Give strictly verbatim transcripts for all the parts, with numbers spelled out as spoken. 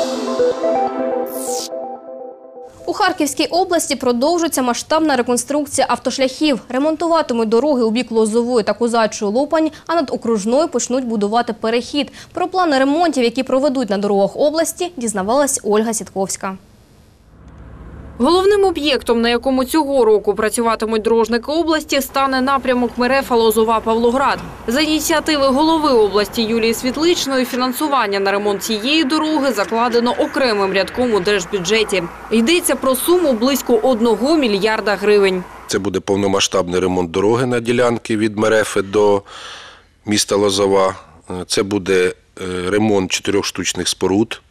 У Харківській області продовжується масштабна реконструкція автошляхів. Ремонтуватимуть дороги у бік Лозової та Козачої Лопань, а над Окружною почнуть будувати перехід. Про плани ремонтів, які проведуть на дорогах області, дізнавалась Ольга Сітковська. Головним об'єктом, на якому цього року працюватимуть дорожники області, стане напрямок Мерефа Лозова-Павлоград. За ініціативи голови області Юлії Світличної фінансування на ремонт цієї дороги закладено окремим рядком у держбюджеті. Йдеться про суму близько одного мільярда гривень. Це буде повномасштабний ремонт дороги на ділянці від Мерефи до міста Лозова. Це буде ремонт чотирьох штучних споруд.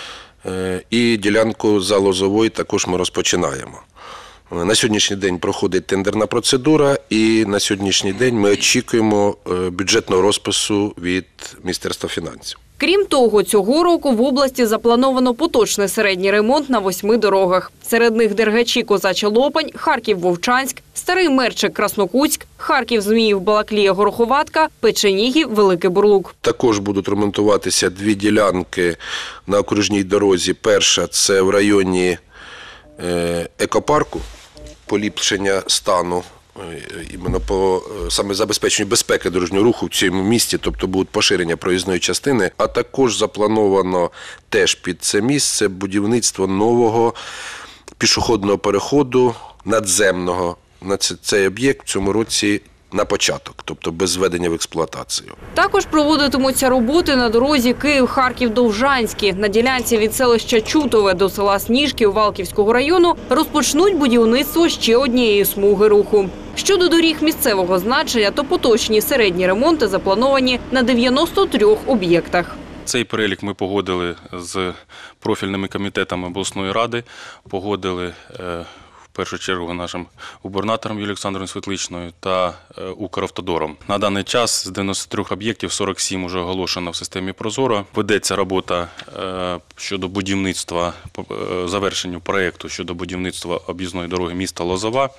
І ділянку за Лозовою також ми розпочинаємо. На сьогоднішній день проходить тендерна процедура, і на сьогоднішній день ми очікуємо бюджетного розпису від Міністерства фінансів. Крім того, цього року в області заплановано поточний середній ремонт на восьми дорогах. Серед них Дергачі, Козача Лопань, Харків-Вовчанськ, Старий Мерчик, Краснокутськ, Харків-Зміїв, Балаклія, Гороховатка, Печенігів, Великий Бурлук. Також будуть ремонтуватися дві ділянки на окружній дорозі. Перша – це в районі екопарку, поліпшення стану. Іменно по саме забезпеченню безпеки дорожнього руху в цьому місті, тобто будуть поширення проїзної частини, а також заплановано теж під це місце будівництво нового пішохідного переходу надземного. На цей об'єкт в цьому році на початок, тобто без введення в експлуатацію. Також проводитимуться роботи на дорозі Київ-Харків-Довжанський. На ділянці від селища Чутове до села Сніжків Валківського району розпочнуть будівництво ще однієї смуги руху. Щодо доріг місцевого значення, то поточні середні ремонти заплановані на дев'яноста трьох об'єктах. Цей перелік ми погодили з профільними комітетами обласної ради, погодили в першу чергу нашим губернатором Юлією Олександрівною Світличною та Укравтодором. На даний час з дев'яноста трьох об'єктів сорок сім вже оголошено в системі Прозоро. Ведеться робота щодо будівництва, завершенню проєкту щодо будівництва об'їзної дороги міста Лозова.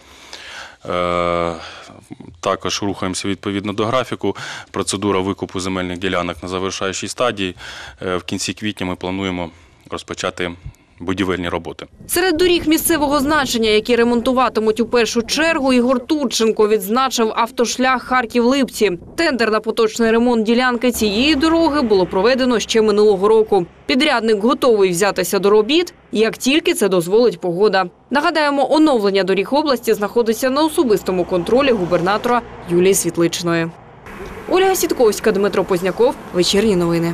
Також рухаємося відповідно до графіку. Процедура викупу земельних ділянок на завершаючій стадії. В кінці квітня ми плануємо розпочати будівельні роботи. Серед доріг місцевого значення, які ремонтуватимуть у першу чергу, Ігор Турченко відзначив автошлях Харків-Липці. Тендер на поточний ремонт ділянки цієї дороги було проведено ще минулого року. Підрядник готовий взятися до робіт, як тільки це дозволить погода. Нагадаємо, оновлення доріг області знаходиться на особистому контролі губернатора Юлії Світличної. Ольга Сітковська, Дмитро Позняков. Вечірні новини.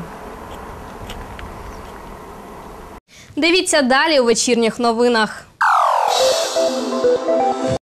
Дивіться далі у вечірніх новинах.